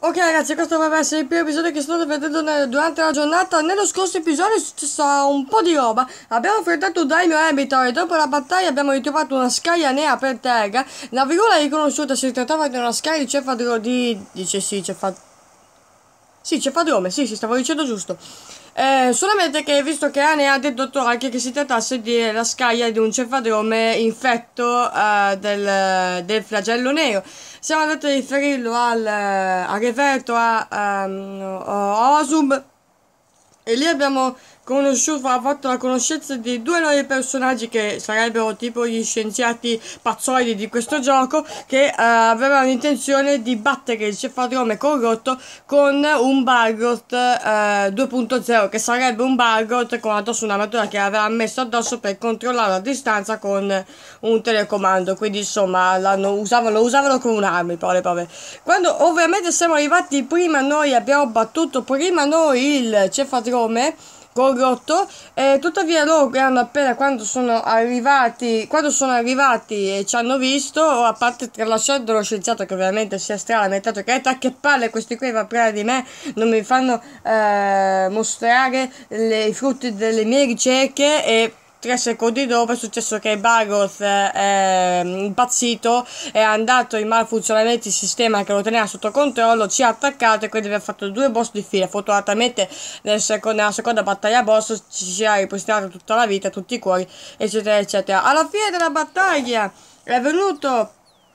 Ok ragazzi, questo dovrebbe essere il primo episodio che state vedendo durante la giornata. Nello scorso episodio è successa un po' di roba. Abbiamo affrontato un Daimyo Abitor e dopo la battaglia abbiamo ritrovato una scaglia nera per terra. La virgola riconosciuta, si trattava di una scaglia di cefadro dice sì, cefadrome, sì, stavo dicendo giusto. Solamente che visto che Anne ha dedotto anche che si trattasse della scaglia di un cefadrome infetto del flagello nero. Siamo andati a riferirlo al referto a Osub e lì abbiamo fatto la conoscenza di due nuovi personaggi che sarebbero tipo gli scienziati pazzoidi di questo gioco che avevano intenzione di battere il cefadrome corrotto con un Bargot 2.0 che sarebbe un Bargot con addosso un'armatura che aveva messo addosso per controllarlo a distanza con un telecomando, quindi insomma lo usavano come un'arma in parole povere. Quando ovviamente siamo arrivati prima noi, abbiamo battuto prima noi il cefadrome corrotto, tuttavia loro hanno appena quando sono arrivati e ci hanno visto, a parte tralasciando lo scienziato che ovviamente si è stralamentato che palle questi qui va prima di me, non mi fanno mostrare i frutti delle mie ricerche. E 3 secondi dopo è successo che Bargoth è impazzito, è andato in malfunzionamento il sistema che lo teneva sotto controllo, ci ha attaccato e quindi abbiamo fatto 2 boss di fila. Fortunatamente nella seconda battaglia boss ci si è ripristinato tutta la vita, tutti i cuori, eccetera eccetera. Alla fine della battaglia è venuto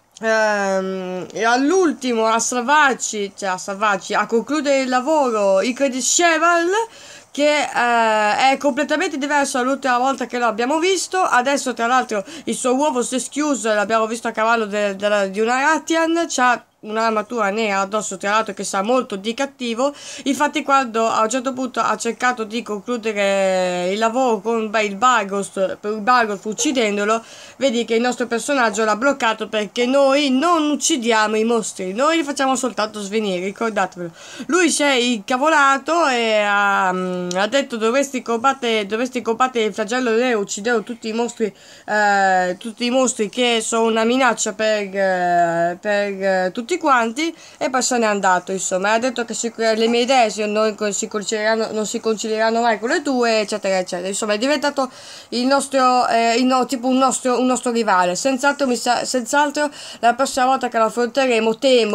all'ultimo a salvarci, a concludere il lavoro il Credit Cheval, che è completamente diverso dall'ultima volta che lo abbiamo visto. Adesso tra l'altro il suo uovo si è schiuso, l'abbiamo visto a cavallo di una Ratian, c'ha un'armatura nera addosso, tra l'altro, che sa molto di cattivo. Infatti quando a un certo punto ha cercato di concludere il lavoro con il Bargoth uccidendolo, vedi che il nostro personaggio l'ha bloccato perché noi non uccidiamo i mostri, noi li facciamo soltanto svenire, ricordatevelo. Lui si è incavolato e ha detto dovresti combattere il flagello nero, uccidere tutti i mostri che sono una minaccia per tutti quanti, e poi se n'è andato. Insomma, ha detto che le mie idee non si concilieranno mai con le tue, eccetera eccetera. Insomma, è diventato il nostro tipo un nostro rivale. Senz'altro la prossima volta che lo affronteremo,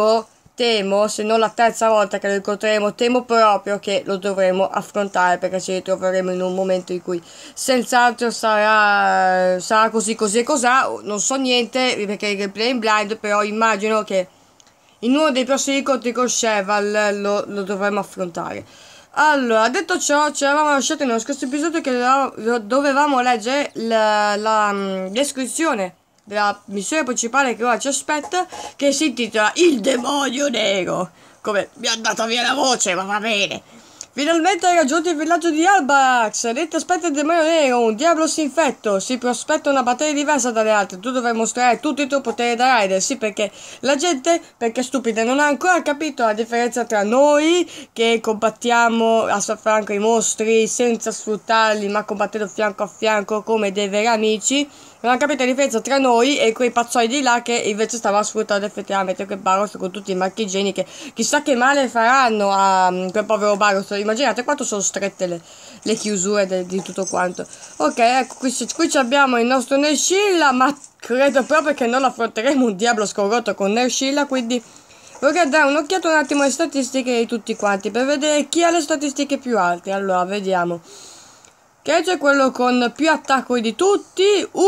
temo, se non la terza volta che lo incontreremo, temo proprio che lo dovremo affrontare, perché ci ritroveremo in un momento in cui senz'altro sarà così e cos'ha. Non so niente perché il gameplay è in blind, però immagino che in uno dei prossimi incontri con Cheval lo dovremo affrontare. Allora, detto ciò, ci eravamo lasciati nello scorso episodio che dovevamo leggere la descrizione della missione principale che ora ci aspetta, che si intitola Il Demonio Nero. Come mi è andata via la voce, ma va bene. Finalmente hai raggiunto il villaggio di Albarax. Lì ti aspetta il demonio nero, un diavolo infetto. Si prospetta una battaglia diversa dalle altre. Tu dovrai mostrare tutto il tuo potere da Rider. Sì, perché la gente, perché è stupida, non ha ancora capito la differenza tra noi, che combattiamo a fianco ai mostri senza sfruttarli, ma combattendo fianco a fianco come dei veri amici. Non ha capito la differenza tra noi e quei pazzoi di là che invece stavano sfruttando effettivamente quel Barroth con tutti i marchigieni, che chissà che male faranno a quel povero Barroth. Immaginate quanto sono strette le chiusure di tutto quanto. Ok, ecco, qui abbiamo il nostro Ner'shilla, ma credo proprio che non affronteremo un diavolo scorrotto con Ner'shilla, quindi vorrei dare un'occhiata un attimo alle statistiche di tutti quanti per vedere chi ha le statistiche più alte. Allora, vediamo. Keiju è quello con più attacco di tutti.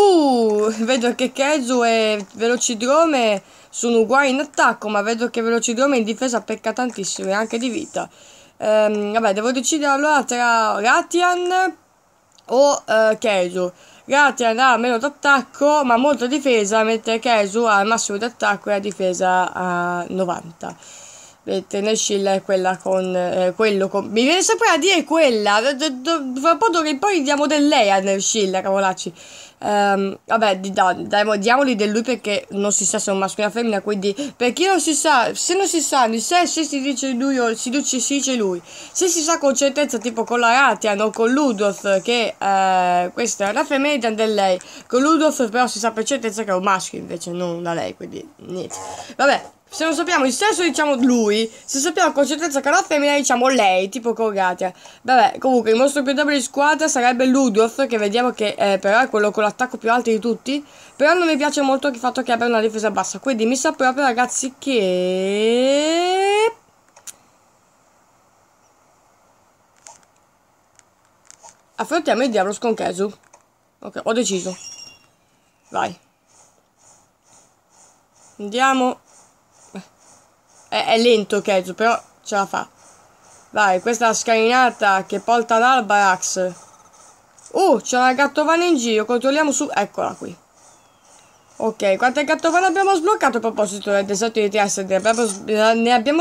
Vedo che Keiju e Velocidrome sono uguali in attacco, ma vedo che Velocidrome in difesa pecca tantissimo e anche di vita. Vabbè, devo decidere allora tra Ratian o Keiju. Ratian ha meno d'attacco ma molta difesa, mentre Keiju ha il massimo d'attacco e la difesa a 90. Vedete, Ner'shilla è quella con quello con. Mi viene sempre a dire quella. Fra un po' d'ora in poi diamo del lei a Ner'shilla, cavolacci. Vabbè, diamoli del lui, perché non si sa se è un maschio o una femmina. Quindi, per chi non si sa, se non si sa se si dice lui o si dice lui, se si sa con certezza, tipo con la Ratian o con Ludroth, che questa è una femmina, diamo del lei. Con Ludroth però si sa per certezza che è un maschio, invece non da lei, quindi niente. Vabbè. Se non sappiamo il sesso diciamo lui, se sappiamo con certezza che è una femmina diciamo lei, tipo con Gatia. Vabbè, comunque il mostro più debole di squadra sarebbe Ludwig, che vediamo che però è quello con l'attacco più alto di tutti. Però non mi piace molto il fatto che abbia una difesa bassa, quindi mi sa proprio ragazzi che... affrontiamo il diavolo con Kesu. Ok, ho deciso. Vai. Andiamo. È lento Kezu, però ce la fa. Vai, questa è la scalinata che porta all'Albarax. C'è una gattovana in giro, controlliamo su... Eccola qui. Ok, quante gattovane abbiamo sbloccato a proposito del deserto di Trieste? Ne abbiamo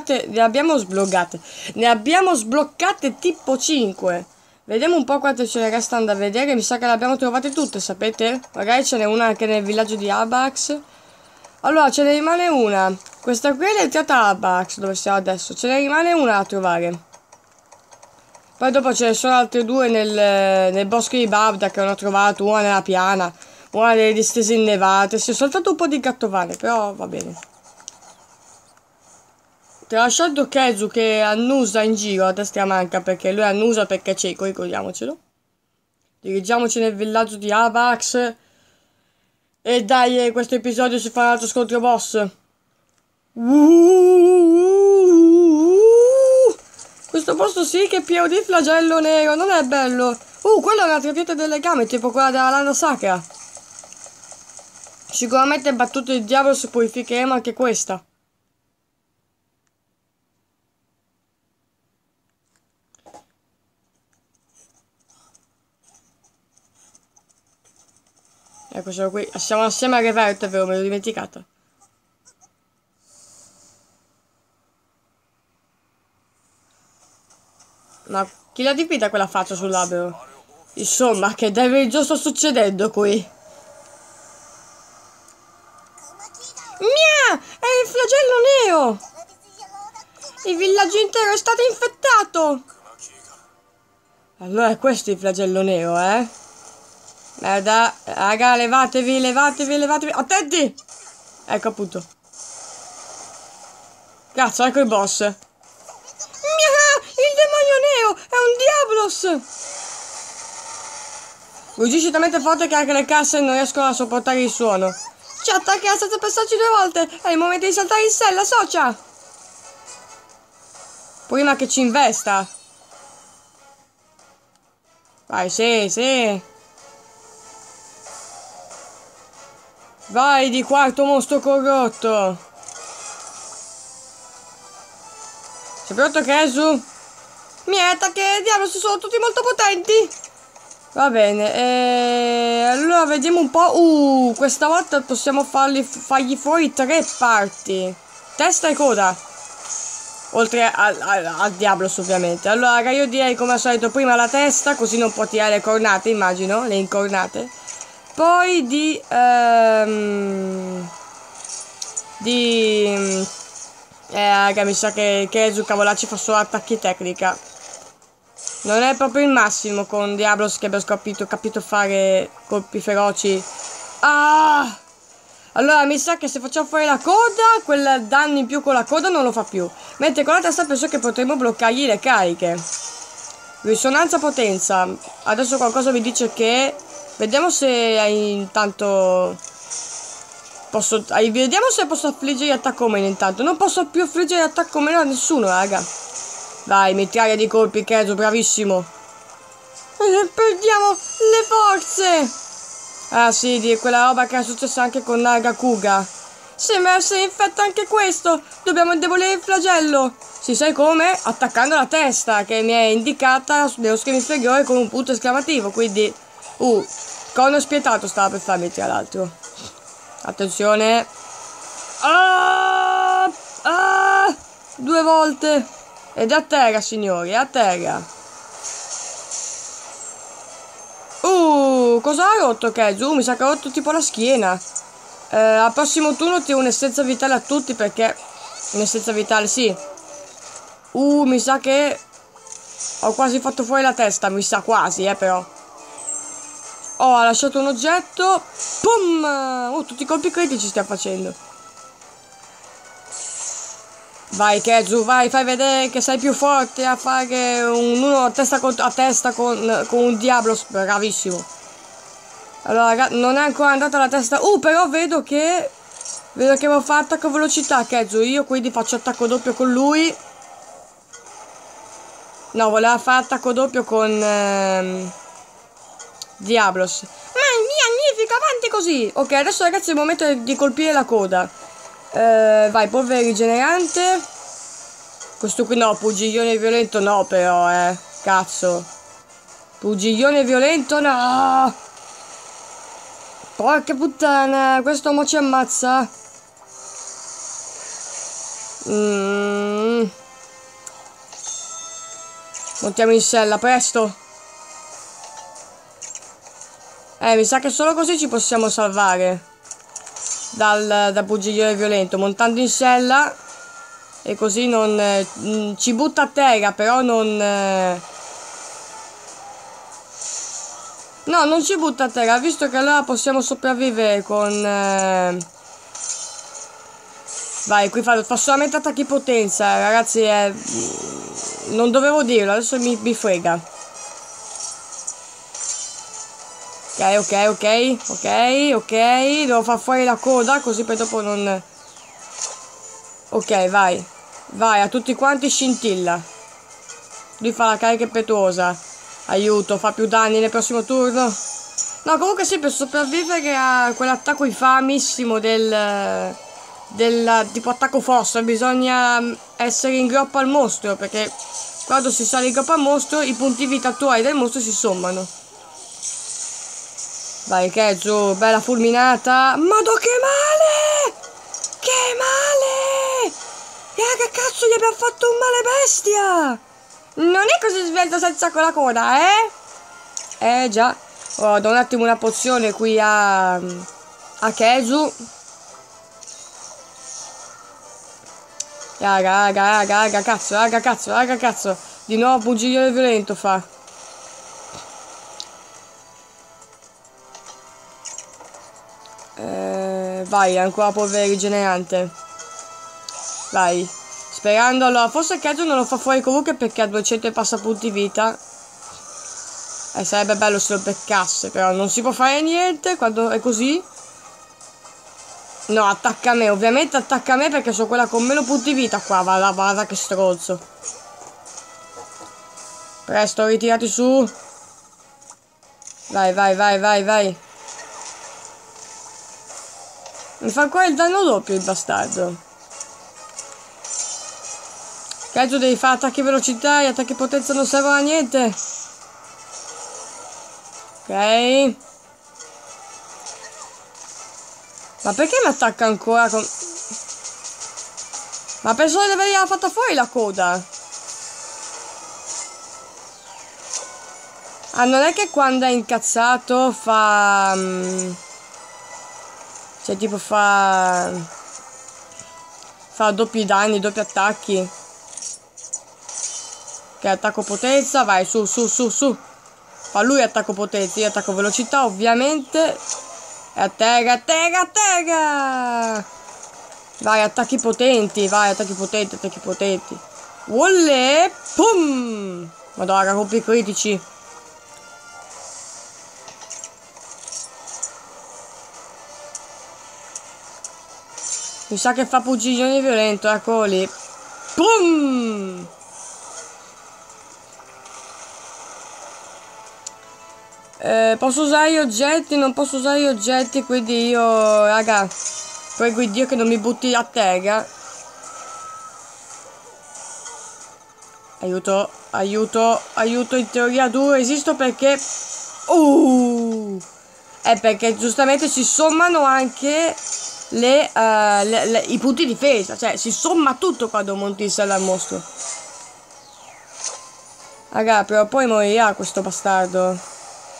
sbloccate tipo 5. Vediamo un po' quante ce ne restano da vedere. Mi sa che le abbiamo trovate tutte, sapete? Magari ce n'è una anche nel villaggio di Albax. Allora, ce ne rimane una. Questa qui è l'entrata Albax, dove siamo adesso. Ce ne rimane una da trovare. Poi dopo ce ne sono altre due nel bosco di Babda che non ho trovato. Una nella piana, una nelle distese innevate. Si è soltanto un po' di gattovane, però va bene. Tralasciando Kezu che annusa in giro a destra manca, perché lui annusa perché è cieco, ricordiamocelo. Dirigiamoci nel villaggio di Albax. E dai, questo episodio si fa un altro scontro boss. Questo posto sì che è pieno di flagello nero, non è bello. Quella è un'altra pietra del legame, tipo quella della lana sacra. Sicuramente battuto il diavolo se purificheremo anche questa. Ecco, sono qui. Siamo assieme a Revert, è vero, me l'ho dimenticata. Ma chi l'ha dipinta quella faccia sull'albero? Insomma, che delirio sta succedendo qui? Mia! È il flagello nero! Il villaggio intero è stato infettato! Allora è questo il flagello nero, eh? Merda, raga, levatevi. Attenti! Ecco appunto. Cazzo, ecco il boss. Mia! Il demonio nero! È un Diablos! Ruggisce talmente forte che anche le casse non riescono a sopportare il suono. Ci attacca senza pensarci 2 volte! È il momento di saltare in sella, socia! Prima che ci investa. Vai, sì. Vai di quarto mostro corrotto. Sei pronto, Kesu? Mieta, che diavolo, sono tutti molto potenti. Va bene, allora vediamo un po'. Questa volta possiamo fargli fuori 3 parti. Testa e coda. Oltre al Diablos ovviamente. Allora raga, io direi come al solito prima la testa, così non può tirare le cornate, immagino, le incornate. Poi raga, mi sa che Kezu cavolacci fa solo attacchi tecnica. Non è proprio il massimo con Diablos che abbia capito fare colpi feroci. Allora mi sa che se facciamo fuori la coda, quel danno in più con la coda non lo fa più. Mentre con la testa penso che potremmo bloccargli le cariche. Risonanza potenza. Adesso qualcosa mi dice che... Vediamo se intanto... Vediamo se posso affliggere attacco meno intanto. Non posso più affliggere attacco meno a nessuno, raga. Vai, mitraia di colpi, Kezu, bravissimo. Perdiamo le forze. Ah sì, di quella roba che è successa anche con Nagakuga. Sembra essere infetta anche questo. Dobbiamo indebolire il flagello. Si sai come? Attaccando la testa, che mi è indicata nello schermo inferiore con un punto esclamativo. Quindi, cono spietato stava per farmi, tra l'altro. Attenzione. 2 volte. Ed è a terra, signori, è a terra. Cosa ha rotto Kezu? Mi sa che ha rotto tipo la schiena. Al prossimo turno tiro un'essenza vitale a tutti perché... Un'essenza vitale, sì. Mi sa che... Ho quasi fatto fuori la testa, mi sa quasi, però. Ha lasciato un oggetto. Pum! Tutti i colpi critici stiamo facendo. Vai Kezu, vai, fai vedere che sei più forte a fare un uno a testa con un Diablos, bravissimo. Allora, non è ancora andata la testa. Però vedo che avevo fatto attacco velocità, Kezu. Io quindi faccio attacco doppio con lui. No, voleva fare attacco doppio con Diablos. Magnifico, avanti così. Ok, adesso ragazzi è il momento di colpire la coda. Vai, polvere rigenerante. Questo qui no, pugiglione violento no però, cazzo. Pugiglione violento no. Porca puttana, questo mo ci ammazza. Montiamo in sella, presto. Mi sa che solo così ci possiamo salvare dal pugiglione violento, montando in sella. E così non ci butta a terra, però non no, non ci butta a terra, visto che allora possiamo sopravvivere con vai, qui fa solamente attacchi potenza, ragazzi, non dovevo dirlo, adesso mi frega. Ok, devo far fuori la coda, così poi dopo non... Ok, vai, a tutti quanti scintilla. Lui fa la carica impetuosa. Aiuto, fa più danni nel prossimo turno. No, comunque sì, per sopravvivere a quell'attacco infamissimo del tipo attacco fossa, bisogna essere in groppa al mostro, perché quando si sale in groppa al mostro i punti vita attuali del mostro si sommano. Vai Kezu, bella fulminata. Madò che male! Che male! Raga, cazzo, gli abbiamo fatto un male bestia! Non è così svelto senza con la coda, già. Oh, do un attimo una pozione qui a Kezu. Raga, cazzo. Di nuovo pugiglione violento fa. Vai, ancora polvere rigenerante. Vai. Sperando, allora, forse Kezu non lo fa fuori comunque perché ha 200 e passa punti vita. Sarebbe bello se lo beccasse, però non si può fare niente quando è così. No, attacca a me, ovviamente attacca a me perché sono quella con meno punti vita qua. Vada che stronzo. Presto, ritirati su. Vai. Mi fa ancora il danno doppio il bastardo. Kezu devi fare attacchi velocità, gli attacchi potenza non servono a niente. Ok. Ma perché mi attacca ancora con... Ma penso di averla fatta fuori la coda. Ah, non è che quando è incazzato fa... Cioè tipo fa doppi danni, doppi attacchi. Ok, attacco potenza, vai, su. Fa lui attacco potenza, io attacco velocità, ovviamente. E a terra. Vai, attacchi potenti. Wolle, pum! Madonna, colpi critici. Mi sa che fa pugiglione violento, eccolo lì. Pum! Posso usare gli oggetti? Non posso usare gli oggetti, quindi io, raga, prego Dio che non mi butti a terra. Aiuto, in teoria duro esisto perché... perché giustamente si sommano anche i punti difesa, cioè si somma tutto quando monti in sella al mostro. Raga, però poi morirà questo bastardo.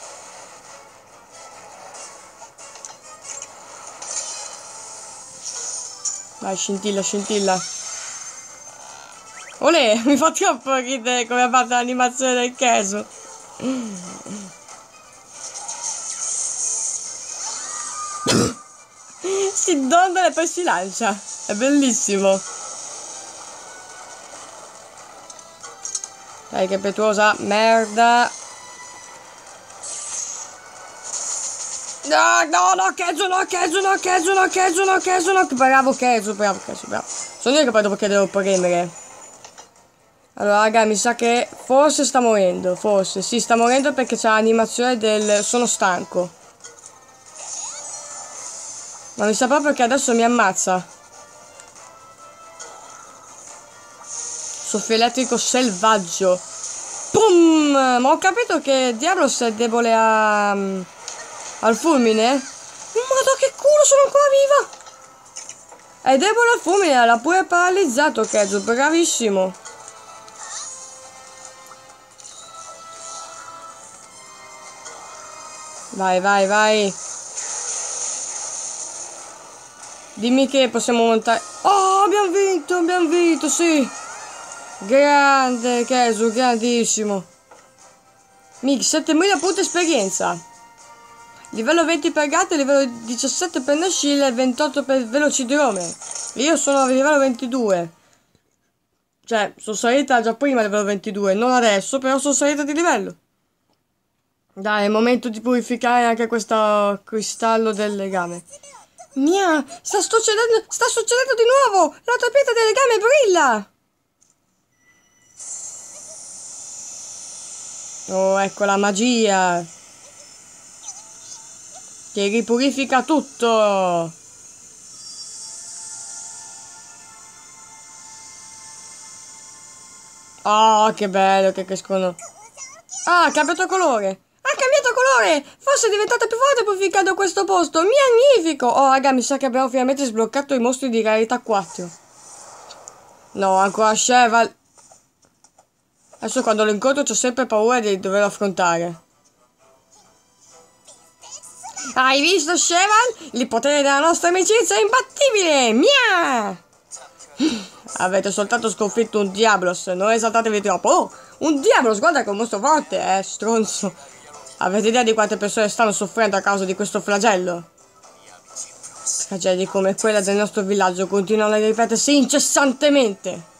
Vai, scintilla. Olè, mi fa troppo ridere come ha fatto l'animazione del Kezu. Si dondola e poi si lancia. È bellissimo. Dai, che impetuosa. Merda. No, no, no, Kezu, no, Kezu, no, Kezu, no, Kezu, no, Kezu, no. Bravo, Kezu, bravo, Kezu, bravo. Sono io che poi dopo che devo premere. Allora, raga, mi sa che forse sta morendo. Forse, sì, sta morendo perché c'ha l'animazione del sono stanco. Ma mi sa proprio che adesso mi ammazza. Soffio elettrico selvaggio. Pum! Ma ho capito che Diablos è debole al fulmine. Madò che culo, sono ancora viva! È debole al fulmine, l'ha pure paralizzato Kezu, bravissimo. Vai, vai, vai. Dimmi che possiamo montare. Oh, abbiamo vinto, sì. Grande Kezu, grandissimo. Mica 7000 punti esperienza. Livello 20 per Gatta, livello 17 per Nashil e 28 per Velocidrome. Io sono a livello 22. Cioè, sono salita già prima a livello 22, non adesso, però sono salita di livello. Dai, è il momento di purificare anche questo cristallo del legame. Mia, sta succedendo di nuovo! La tua pietra del legame brilla! Oh, ecco la magia! Che ripurifica tutto! Oh, che bello che crescono! Ah, ha cambiato colore! Ha cambiato colore! Forse è diventata più forte purificando questo posto! Magnifico! Oh, raga, mi sa che abbiamo finalmente sbloccato i mostri di rarità 4. No, ancora Cheval. Adesso quando lo incontro ho sempre paura di doverlo affrontare. Hai visto, Cheval? Il potere della nostra amicizia è imbattibile! Mia! Avete soltanto sconfitto un Diablos, non esaltatevi troppo. Oh, un Diablos, guarda che è un mostro forte, stronzo. Avete idea di quante persone stanno soffrendo a causa di questo flagello? Tragedie come quella del nostro villaggio continuano a ripetersi incessantemente.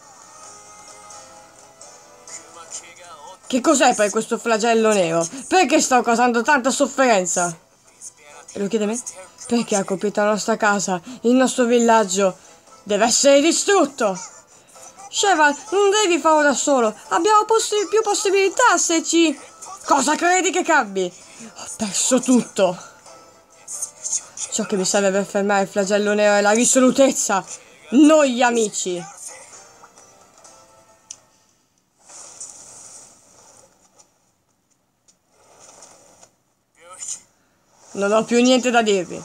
Che cos'è poi questo flagello nero? Perché sta causando tanta sofferenza? E lo chiede a me? Perché ha colpito la nostra casa, il nostro villaggio? Deve essere distrutto! Cheval, non devi farlo da solo. Abbiamo più possibilità se ci... Cosa credi che cambi? Ho perso tutto. Ciò che mi serve per fermare il flagello nero è la risolutezza. Noi gli amici. Non ho più niente da dirvi.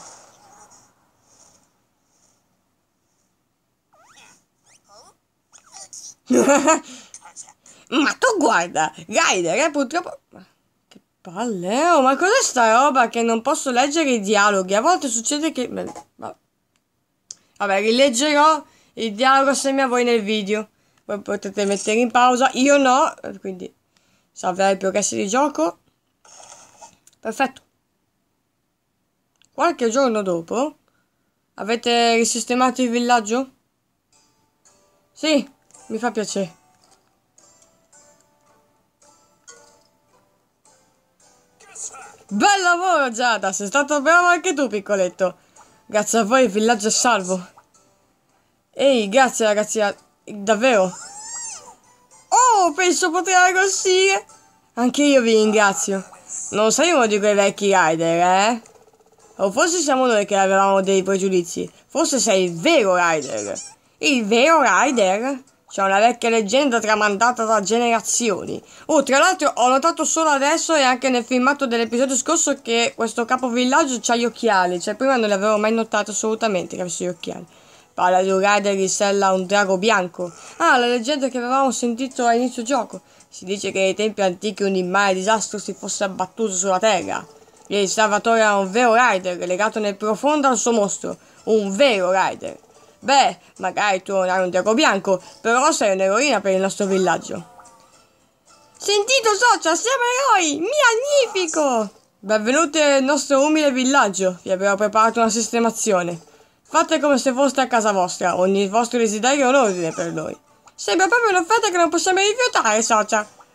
Ma tu guarda, Ryder, purtroppo... Che palle, oh, ma cos'è sta roba che non posso leggere i dialoghi? A volte succede che... Vabbè, rileggerò il dialogo assieme a voi nel video. Voi potete mettere in pausa, io no, quindi salverai i progressi di gioco. Perfetto. Qualche giorno dopo, avete risistemato il villaggio? Sì, mi fa piacere. Bel lavoro, Giada, sei stato bravo anche tu, piccoletto. Grazie a voi il villaggio è salvo. Ehi, grazie ragazzi, davvero. Oh, penso potrei arrossire. Anche io vi ringrazio. Non sei uno di quei vecchi rider, eh? O forse siamo noi che avevamo dei pregiudizi. Forse sei il vero rider. Il vero rider? C'è una vecchia leggenda tramandata da generazioni. Oh, tra l'altro ho notato solo adesso e anche nel filmato dell'episodio scorso che questo capovillaggio c'ha gli occhiali. Cioè prima non l'avevo mai notato assolutamente che avesse gli occhiali. Parla di un rider che sella un drago bianco. Ah, la leggenda che avevamo sentito a inizio gioco. Si dice che nei tempi antichi un immane disastro si fosse abbattuto sulla terra. E il Salvatore era un vero rider legato nel profondo al suo mostro. Un vero rider. Beh, magari tu non hai un drago bianco, però sei un'eroina per il nostro villaggio. Sentito, socia, siamo eroi! Magnifico! Benvenuti nel nostro umile villaggio. Vi abbiamo preparato una sistemazione. Fate come se foste a casa vostra. Ogni vostro desiderio è un ordine per noi. Sembra proprio un'offerta che non possiamo rifiutare, socia.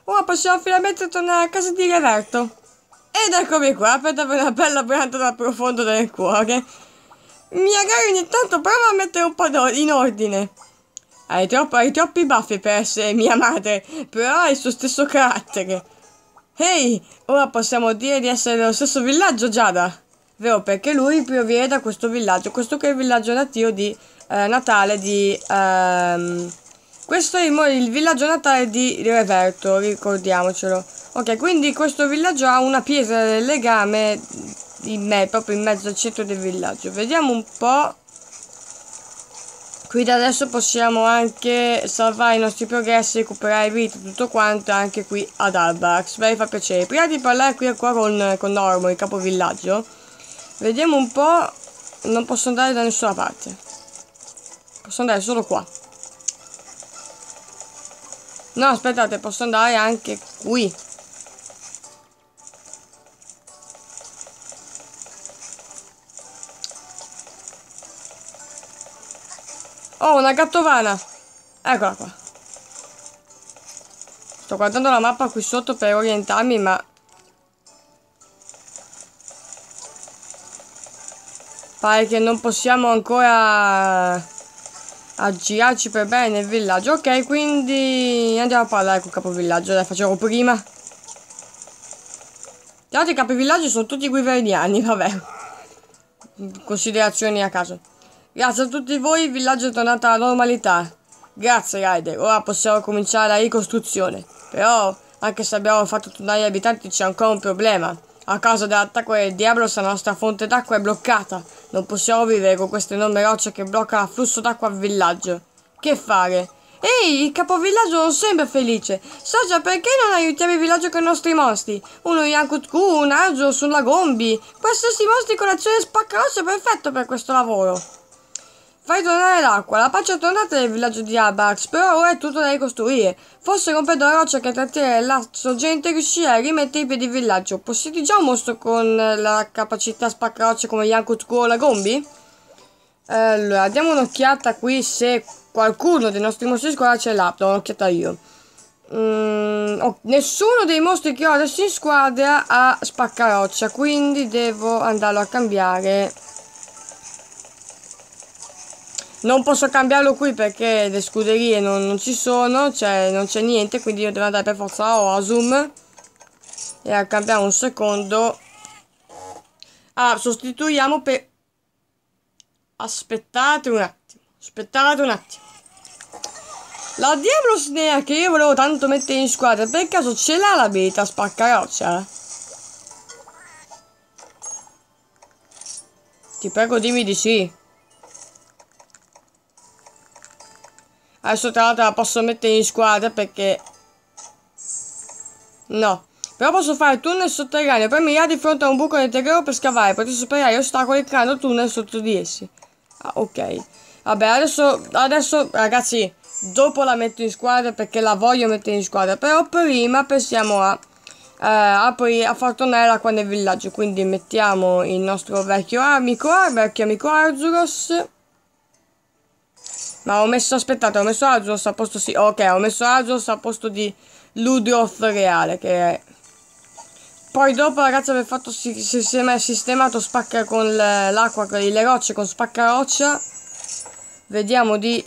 Ora possiamo finalmente tornare a casa di Reverto. Ed eccomi qua per darvi una bella pianta dal profondo del cuore. Magari ogni tanto prova a mettere un po' in ordine. Hai troppi baffi per essere mia madre, però hai il suo stesso carattere. Ehi, ora possiamo dire di essere dello stesso villaggio, Giada. Vero, perché lui proviene da questo villaggio. Questo che è il villaggio nativo di natale di... questo è il villaggio natale di Reverto, ricordiamocelo. Ok, quindi questo villaggio ha una pietra del legame proprio in mezzo al centro del villaggio. Vediamo un po'. Qui da adesso possiamo anche salvare i nostri progressi, recuperare vita, tutto quanto, anche qui ad Albax. Beh, mi fa piacere. Prima di parlare qui qua con Normo, il capovillaggio, vediamo un po'. Non posso andare da nessuna parte. Posso andare solo qua. No, aspettate, posso andare anche qui. Oh, una gattovana! Eccola qua. Sto guardando la mappa qui sotto per orientarmi, ma... pare che non possiamo ancora girarci per bene nel villaggio. Ok, quindi andiamo a parlare col capovillaggio. Dai, facevo prima. Gli altri capovillaggio sono tutti guiverniani, vabbè. Considerazioni a caso. Grazie a tutti voi, il villaggio è tornato alla normalità. Grazie, Ryder. Ora possiamo cominciare la ricostruzione. Però, anche se abbiamo fatto tornare gli abitanti, c'è ancora un problema. A causa dell'attacco del Diablos, la nostra fonte d'acqua è bloccata. Non possiamo vivere con queste enormi rocce che bloccano l'afflusso d'acqua al villaggio. Che fare? Ehi, il capovillaggio non sembra felice. Sagia, perché non aiutiamo il villaggio con i nostri mostri? Uno Yankutku, un Argios, un Lagombi. Questi mostri con l'azione spaccaroccia è perfetto per questo lavoro. Fai tornare l'acqua. La pace è tornata nel villaggio di Albax, però ora è tutto da ricostruire. Forse rompendo la roccia che trattiene la sorgente riuscirai a rimettere in piedi il villaggio. Possiedi già un mostro con la capacità spaccarocce come Yankutku o la Gombi? Allora, diamo un'occhiata qui se qualcuno dei nostri mostri di squadra ce l'ha. Do un'occhiata io. Nessuno dei mostri che ho adesso in squadra ha spaccaroccia, quindi devo andarlo a cambiare. Non posso cambiarlo qui perché le scuderie non ci sono, cioè non c'è niente, quindi io devo andare per forza a Oasum e a cambiare un secondo. Sostituiamo per... Aspettate un attimo. La Diablo Snea che io volevo tanto mettere in squadra, per caso ce l'ha l'abilità spaccaroccia? Ti prego dimmi di sì. Adesso tra l'altro la posso mettere in squadra perché... No. Però posso fare tunnel sotterraneo per mirare di fronte a un buco nel terreno per scavare. Potrei superare gli ostacoli creando tunnel sotto di essi. Ok. Vabbè, adesso ragazzi, dopo la metto in squadra perché la voglio mettere in squadra. Però prima pensiamo a far tornare l'acqua nel villaggio. Quindi mettiamo il nostro vecchio amico Arzuros. Ma aspettate, ho messo Arzuros a posto sì. Ok, ho messo Arzuros a posto di Ludroth reale, che è... Poi dopo ragazzi aver fatto sistemato spacca con l'acqua, le rocce con spaccaroccia, vediamo di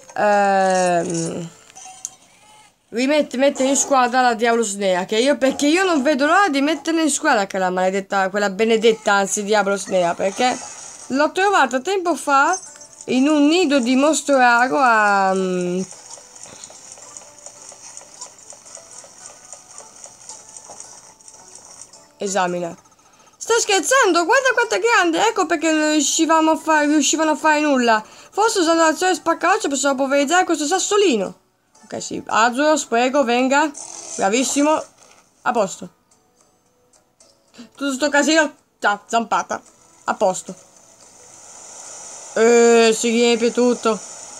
mettere in squadra la Diablo Snea, perché io non vedo l'ora di metterla in squadra quella benedetta, anzi Diablo Snea, perché l'ho trovata tempo fa in un nido di mostro raro a... Esamina. Stai scherzando? Guarda quanto è grande! Ecco perché non riuscivano a fare nulla. Forse usando l'azione spaccaroccia possiamo polverizzare questo sassolino. Ok, sì. Azuros, prego, venga. Bravissimo. A posto. Tutto sto casino. Già, zampata. A posto. Si riempie tutto.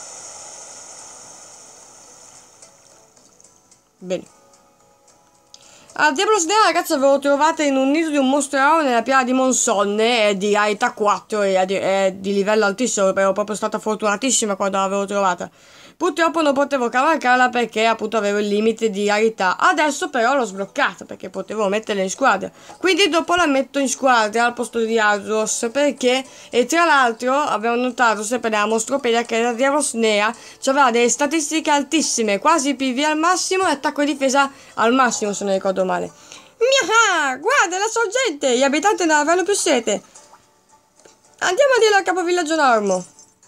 Bene. Diablo Snea ragazzi avevo trovata in un nido di un mostro raro nella piana di Monsonne, è di rarità 4 e è di livello altissimo, ero proprio stata fortunatissima quando l'avevo trovata. Purtroppo non potevo cavalcarla perché appunto avevo il limite di rarità. Adesso però l'ho sbloccata perché potevo metterla in squadra. Quindi dopo la metto in squadra al posto di Ardos perché, e tra l'altro abbiamo notato sempre nella mostropedia che la Diablos Nera aveva delle statistiche altissime, quasi PV al massimo e attacco e difesa al massimo se non ricordo male. Mia, guarda la sorgente, gli abitanti non avranno più sete. Andiamo a dirlo al capovillaggio Normo.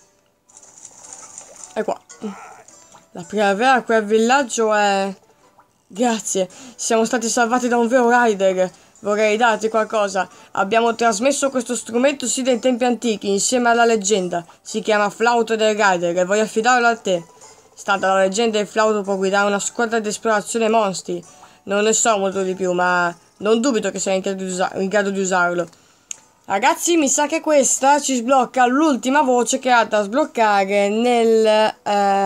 E qua. La primavera a quel villaggio è... Grazie, siamo stati salvati da un vero rider. Vorrei darti qualcosa. Abbiamo trasmesso questo strumento sì dai tempi antichi, insieme alla leggenda. Si chiama Flauto del Rider e voglio affidarlo a te. Stata la leggenda, il flauto può guidare una squadra di esplorazione mostri. Non ne so molto di più, ma non dubito che sia in grado di usarlo. Ragazzi, mi sa che questa ci sblocca l'ultima voce che ha da sbloccare nella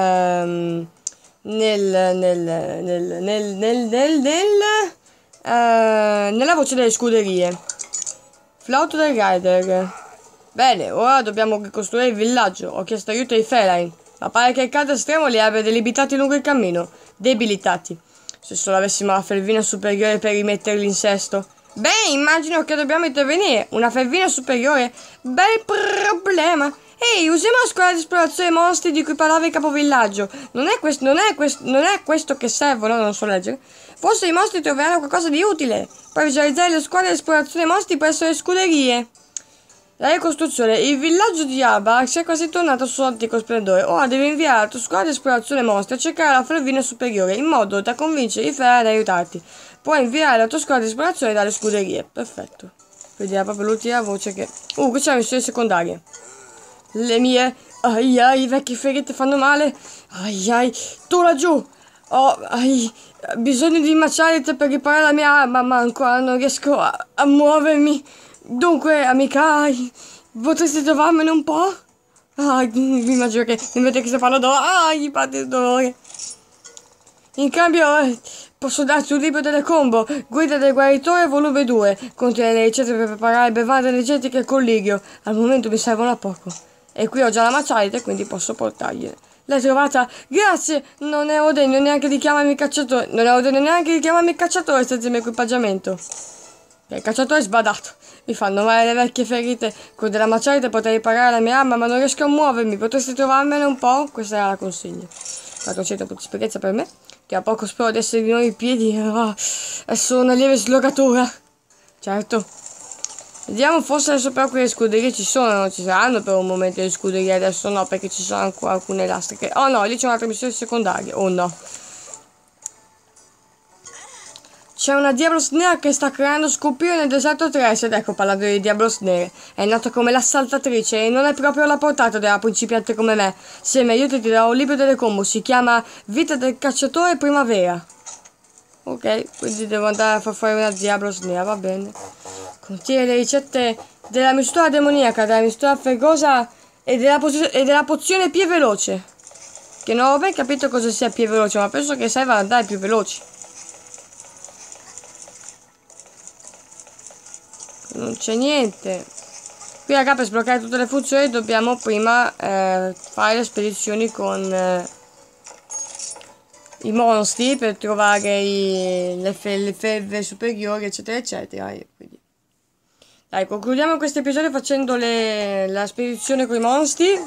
voce delle scuderie. Flauto del Rider. Bene, ora dobbiamo ricostruire il villaggio. Ho chiesto aiuto ai Feline, ma pare che il caldo estremo li abbia debilitati lungo il cammino. Debilitati. Se solo avessimo la felvina superiore per rimetterli in sesto. Beh, immagino che dobbiamo intervenire. Una felvina superiore? Bel problema. Ehi, usiamo la scuola di esplorazione mostri di cui parlava il capovillaggio. Non è questo che servono, non so leggere. Forse i mostri troveranno qualcosa di utile. Per visualizzare le squadre di esplorazione mostri presso le scuderie. La ricostruzione. Il villaggio di Abar si è quasi tornato al suo antico splendore. Ora devi inviare la tua squadra di esplorazione mostri a cercare la felvina superiore, in modo da convincere i Feline ad aiutarti. Puoi inviare la tua squadra di esplorazione dalle scuderie. Perfetto. Vediamo proprio l'ultima voce che... qui c'è la missione secondaria. Le mie... Ai ai, vecchie ferite fanno male. Ai ai, tu laggiù. Ho bisogno di maciarite per riparare la mia arma, ma ancora non riesco a muovermi. Dunque, amica, potresti trovarmene un po'? Mi immagino che mi vedete che sto parlando d'oro. Gli parte il dolore. In cambio, posso darti un libro delle combo, guida del guaritore volume 2, contiene le ricette per preparare bevande energetiche con lirio. Al momento mi servono a poco. E qui ho già la maciarite, quindi posso portargliene. L'hai trovata? Grazie! Non ero degno neanche di chiamarmi cacciatore. Non ero degno neanche di chiamarmi cacciatore senza il mio equipaggiamento. Il cacciatore è sbadato. Mi fanno male le vecchie ferite. Con della maciarite potrei riparare la mia arma, ma non riesco a muovermi. Potresti trovarmene un po'? Questa era la consiglia. 400 punti di esperienza per me. Che a poco spero di essere di nuovo in piedi. È solo una lieve slogatura. Certo. Vediamo, forse adesso però qui le scuderie ci sono. Non ci saranno per un momento le scuderie. Adesso no, perché ci sono ancora alcune elastiche. Oh no, lì c'è un'altra missione secondaria. Oh no. C'è una Diablos Nera che sta creando scoppione nel deserto 3. Ed ecco, parlando di Diablos Nere. È nata come l'assaltatrice e non è proprio alla portata della principiante come me. Se mi aiuti ti darò un libro delle combo. Si chiama Vita del cacciatore primavera. Ok, quindi devo andare a far fare una Diablos Nera, va bene. Contiene le ricette della mistura demoniaca, della mistura fegosa e della pozione più veloce. Che non ho ben capito cosa sia più veloce, ma penso che serva ad andare più veloci. Non c'è niente. Qui raga, per sbloccare tutte le funzioni dobbiamo prima fare le spedizioni con i mostri per trovare le felve superiori eccetera eccetera. Quindi. Dai, concludiamo questo episodio facendo la spedizione con i mostri.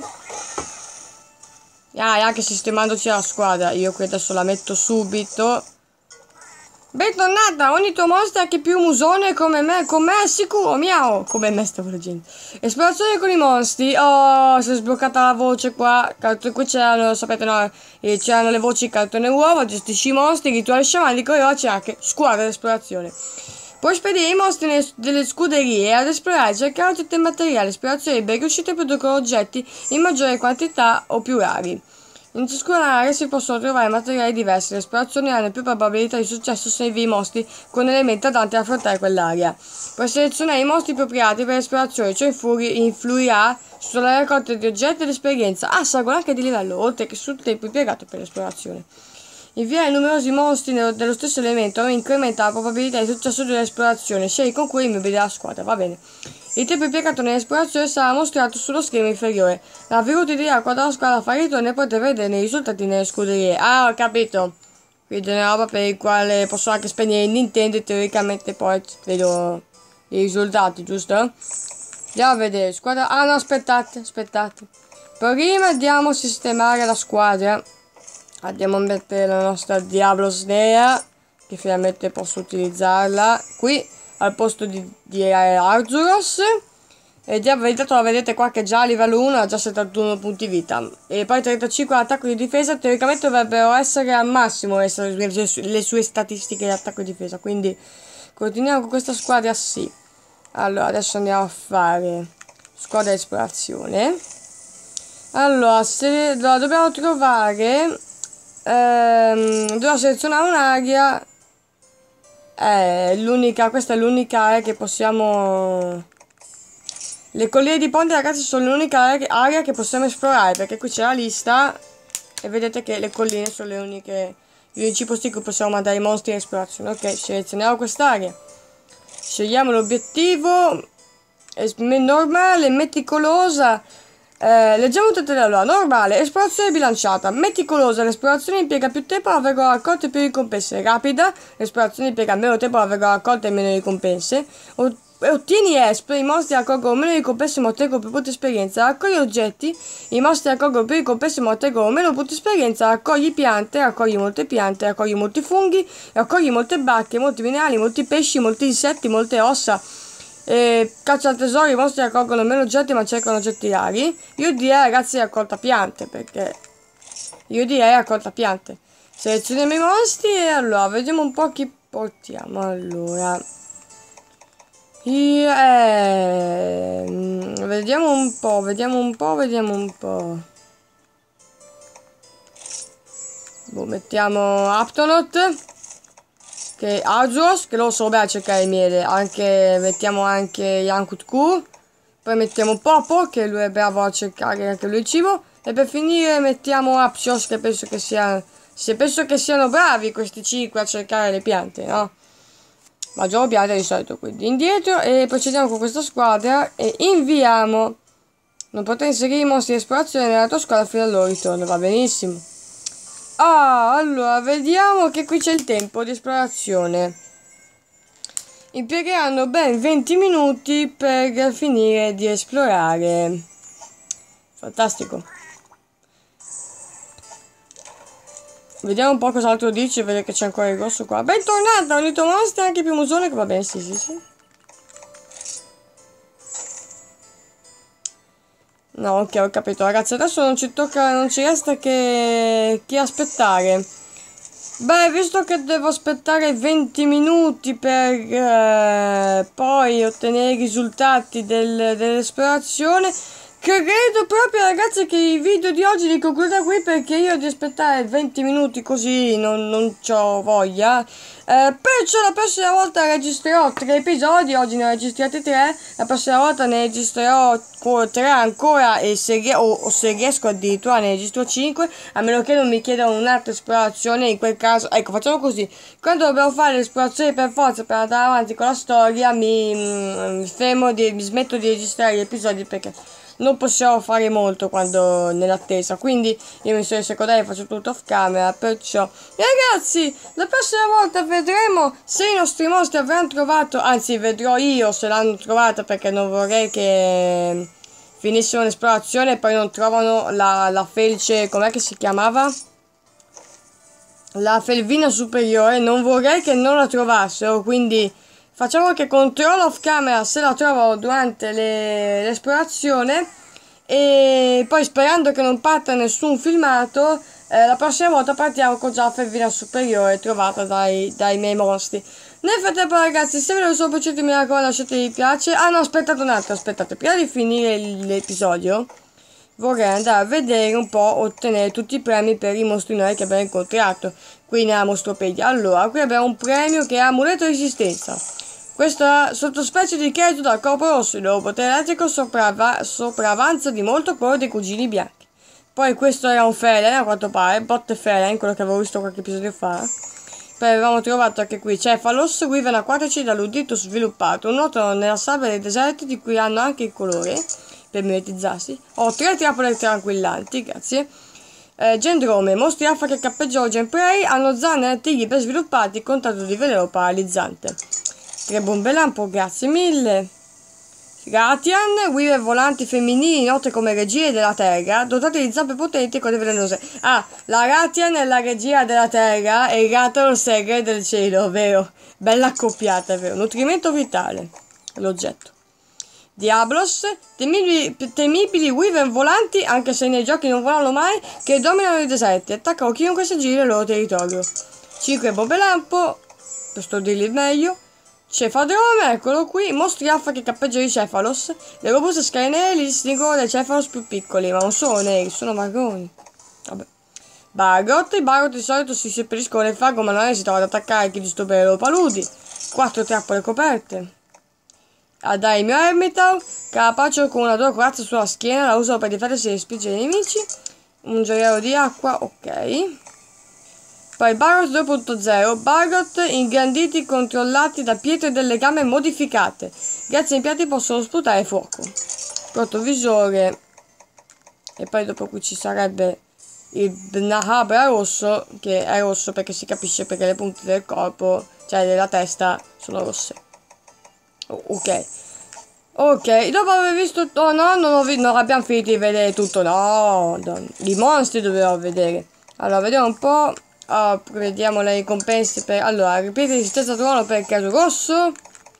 E anche sistemandoci la squadra. Io qui adesso la metto subito. Bentornata, ogni tuo mostro è anche più musone come me, con me è sicuro, miau, come me stavo leggendo. Esplorazione con i mostri, oh, si è sbloccata la voce qua, qui c'erano, sapete no, c'erano le voci cartone uovo, gestisci i mostri, rituale sciamanico e ora c'è anche squadra d'esplorazione. Puoi spedire i mostri delle scuderie ad esplorare e cercare oggetti e materiali, esplorazioni ben riuscite producono oggetti in maggiore quantità o più rari. In ciascuna area si possono trovare materiali diversi, le esplorazioni hanno più probabilità di successo se invii i mostri con elementi adatti ad affrontare quell'area. Puoi selezionare i mostri appropriati per l'esplorazione, ciò influirà sulla raccolta di oggetti ed esperienza. Salgono anche di livello, oltre che sul tempo impiegato per l'esplorazione. Inviare numerosi mostri dello stesso elemento incrementa la probabilità di successo dell'esplorazione. Scegli con cui i membri della squadra. Va bene. Il tempo impiegato nell'esplorazione sarà mostrato sullo schermo inferiore. La venuta dirà quando la squadra fa ritorno e potete vedere i risultati nelle scuderie. Ah, ho capito. Quindi è una roba per il quale posso anche spegnere il Nintendo e teoricamente poi vedo i risultati, giusto? Andiamo a vedere. Squadra... Ah no, aspettate. Prima andiamo a sistemare la squadra. Andiamo a mettere la nostra Diablo Snea, che finalmente posso utilizzarla qui al posto di Arzuros. E già la vedete qua che già a livello 1 ha già 71 punti vita. E poi 35 attacco di difesa. Teoricamente dovrebbero essere al massimo le sue statistiche di attacco e difesa. Quindi continuiamo con questa squadra, sì. Allora, adesso andiamo a fare squadra di esplorazione. Allora, dobbiamo trovare... dobbiamo selezionare un'area. Questa è l'unica area che possiamo... Le colline di ponte, ragazzi, sono l'unica area che possiamo esplorare, perché qui c'è la lista e vedete che le colline sono gli unici posti in cui possiamo mandare i mostri in esplorazione. Ok, selezioniamo quest'area. Scegliamo l'obiettivo normale, meticolosa. Leggiamo tutte le allora. Normale, esplorazione bilanciata. Meticolosa, l'esplorazione impiega più tempo a aver raccolto più ricompense. Rapida, l'esplorazione impiega meno tempo a aver raccolto e meno ricompense. Ottieni ESP, i mostri raccolgono meno ricompense ma ottengono più punti esperienza. Raccogli oggetti, i mostri raccolgono più ricompense ma ottengono meno punti esperienza. Raccogli piante, raccogli molte piante, raccogli molti funghi, raccogli molte bacche, molti minerali, molti pesci, molti insetti, molte ossa. Caccia al tesoro, i mostri raccolgono meno oggetti ma cercano oggetti rari. Io direi, ragazzi, raccolta piante, perché selezioniamo i mostri e allora vediamo un po' chi portiamo. Allora vediamo un po'. Boh, mettiamo Aptonaut, che Arzuros, che lo so bene a cercare miele. Mettiamo anche Yankutku. Poi mettiamo Popo, che lui è bravo a cercare anche lui il cibo. E per finire mettiamo Apsios, che penso che siano bravi questi 5 a cercare le piante, no? Mangiamo piante di solito, quindi indietro e procediamo con questa squadra e inviamo. Non potrai inserire i mostri di esplorazione nella tua squadra fino al loro ritorno, va benissimo. Allora, vediamo che qui c'è il tempo di esplorazione. Impiegheranno ben 20 minuti per finire di esplorare. Fantastico. Vediamo un po' cos'altro dice, vedete che c'è ancora il rosso qua. Bentornata, ho unito mostri anche più musone che va bene, sì. No, ok, ho capito, ragazzi, adesso non ci resta che aspettare. Beh, visto che devo aspettare 20 minuti per poi ottenere i risultati dell'esplorazione, credo proprio, ragazzi, che i video di oggi li concluda qui, perché io di aspettare 20 minuti così non c'ho voglia. Perciò la prossima volta registrerò 3 episodi, oggi ne ho registrati 3, la prossima volta ne registrerò 3 ancora e se riesco addirittura ne registro 5, a meno che non mi chiedano un'altra esplorazione. In quel caso, ecco, facciamo così: quando dobbiamo fare l'esplorazione per forza per andare avanti con la storia, mi smetto di registrare gli episodi, perché non possiamo fare molto quando nell'attesa. Quindi io mi sono secondaria e faccio tutto off camera. Perciò, ragazzi, la prossima volta vedremo se i nostri mostri avranno trovato, anzi vedrò io se l'hanno trovata, perché non vorrei che finissero l'esplorazione e poi non trovano la felce, com'è che si chiamava? La felvina superiore, non vorrei che non la trovassero, quindi facciamo che controllo off camera se la trovano durante l'esplorazione, e poi, sperando che non parta nessun filmato, la prossima volta partiamo con già la felvina superiore trovata dai miei mostri. Nel frattempo, ragazzi, se vi sono piaciuti, mi raccomando, lasciate mi piace. Ah no, aspettate un attimo, prima di finire l'episodio vorrei andare a vedere un po', ottenere tutti i premi per i mostri nuovi che abbiamo incontrato qui nella Mostropedia. Allora, qui abbiamo un premio che è amuleto di resistenza. Questa sottospecie di cheto dal corpo rosso, il loro potere elettrico sopravanza di molto quello dei cugini bianchi. Poi questo era un Feline, a quanto pare, bot Feline, quello che avevo visto qualche episodio fa. Poi avevamo trovato anche qui Cefalos, Wyvern acquatici dall'udito sviluppato, nuotano nella sabbia dei deserti di cui hanno anche il colore per mimetizzarsi. Ho 3 trappole tranquillanti, grazie. Gendrome, mostri alfa che cappeggiano Gen Prey, hanno zanne e artigli ben sviluppati, contatto di veleno paralizzante. 3 bombe lampo, grazie mille. Ratian, Wyvern volanti femminili note come regie della terra, dotate di zampe potenti e code velenose. Ah, la Ratian è la regia della terra e il Rathalos segre del cielo, vero? Bella accoppiata, vero? Nutrimento vitale, l'oggetto. Diablos, temibili Wyvern volanti, anche se nei giochi non volano mai, che dominano i deserti, attaccano chiunque si aggira il loro territorio. 5 bombe lampo, per dirli meglio. Cefadrome, eccolo qui, mostri alfa che cappeggiano i Cefalos. Le robuste scale nere li distinguono dai Cefalos più piccoli, ma non sono neri, sono marroni. Vabbè. Bargot, i Bargot di solito si seppelliscono nel fango, ma non esitano ad attaccare chi disturbare i loro paludi. 4 trappole coperte. Adaimio Ermitaur, Carapacio con una dura corazza sulla schiena, la usano per difendersi e respingere i nemici. Un gioiello di acqua, ok. Poi Bargot 2.0, Bargot ingranditi controllati da pietre del legame modificate. Grazie ai impianti possono sputare fuoco. Protovisore. E poi dopo qui ci sarebbe il Nahabra rosso, che è rosso perché si capisce perché le punte del corpo, cioè della testa, sono rosse. Ok. Ok, dopo aver visto... Oh no, non abbiamo finito di vedere tutto. No, i mostri dovevo vedere. Allora, vediamo un po'. Vediamo le ricompense per... Allora, ripete resistenza trono per il caso rosso.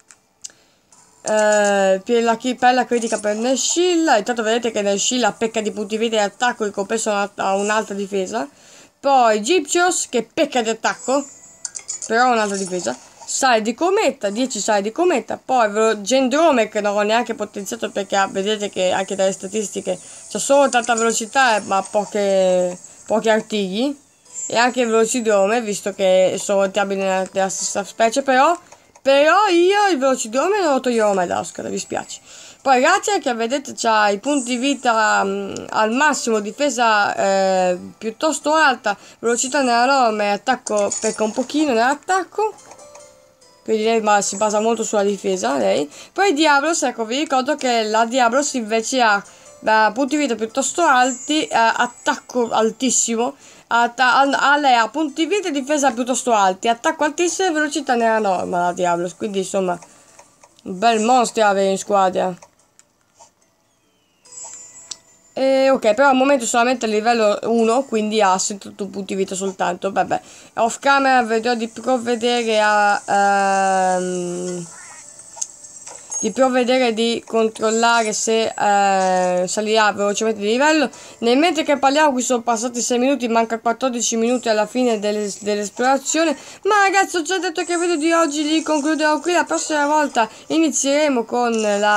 Per la critica per Nashilla. Intanto vedete che Nashilla pecca di punti vita e attacco, ricompensa a un'alta difesa. Poi Gyptios che pecca di attacco, però ha un'alta difesa. Sale di cometa, 10 sale di cometa. Poi Gendrome che non ho neanche potenziato perché vedete che anche dalle statistiche c'è solo tanta velocità ma pochi artigli. E anche il Velocidrome, visto che sono montabili nella stessa specie, però io il Velocidrome non lo toglierò mai dalla scheda, vi spiace. Poi Ratian che vedete c'ha i punti vita al massimo, difesa piuttosto alta, velocità nella norma e attacco pecca un pochino nell'attacco. Quindi lei si basa molto sulla difesa, lei. Poi Diablos, ecco vi ricordo che la Diablos invece ha punti vita piuttosto alti, attacco altissimo. Lei ha punti vita e difesa piuttosto alti, attacco altissimo e velocità nella norma la Diablos, quindi insomma un bel mostro avere in squadra. E ok, però al momento solamente a livello 1, quindi ha 78 punti vita soltanto. Vabbè, off camera vedrò di provvedere di controllare se salirà velocemente di livello. Nel mentre che parliamo qui sono passati 6 minuti, manca 14 minuti alla fine dell'esplorazione. Ma ragazzi, ho già detto che il video di oggi li concluderò qui. La prossima volta inizieremo con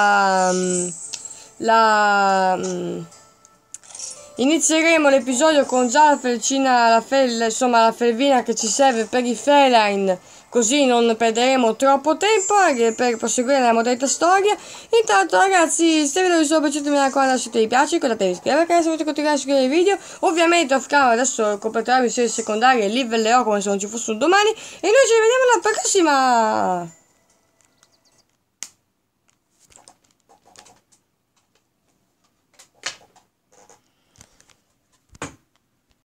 inizieremo l'episodio con già la felcina, insomma la felvina che ci serve per i feline, così non perderemo troppo tempo anche per proseguire nella modalità storia. Intanto ragazzi, se il video vi sono piaciuti mi raccomando lasciate mi piace, ricordatevi di iscrivervi se volete continuare a seguire i video. Ovviamente off camera adesso completerò le missioni secondarie e livellerò come se non ci fosse un domani. E noi ci vediamo alla prossima!